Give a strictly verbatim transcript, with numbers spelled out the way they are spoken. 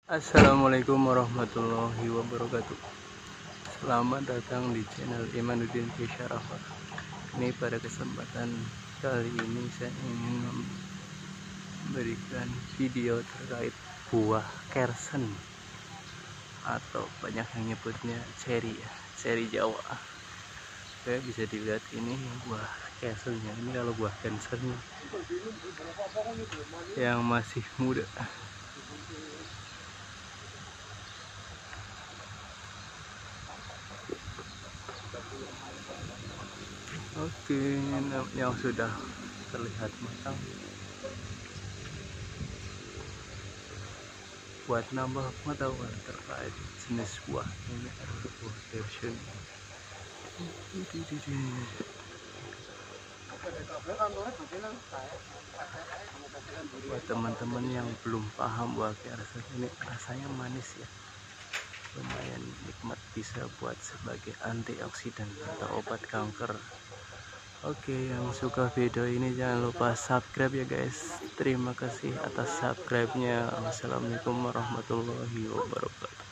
Assalamualaikum warahmatullahi wabarakatuh. Selamat datang di channel Imanuddin Syarafah. Ini pada kesempatan kali ini saya ingin memberikan video terkait buah kersen atau banyak yang nyebutnya ceri ya, ceri Jawa. Oke, bisa dilihat ini buah kersennya. Ini kalau buah kersen yang masih muda. Oke, yang sudah terlihat matang. Buat nambah pengetahuan terkait jenis buah ini adalah buah kersen. Buat teman-teman yang belum paham, buah kersen ini rasanya manis ya, lumayan nikmat, bisa buat sebagai antioksidan atau obat kanker. Oke, yang suka video ini jangan lupa subscribe ya guys. Terima kasih atas subscribe-nya. Wassalamualaikum warahmatullahi wabarakatuh.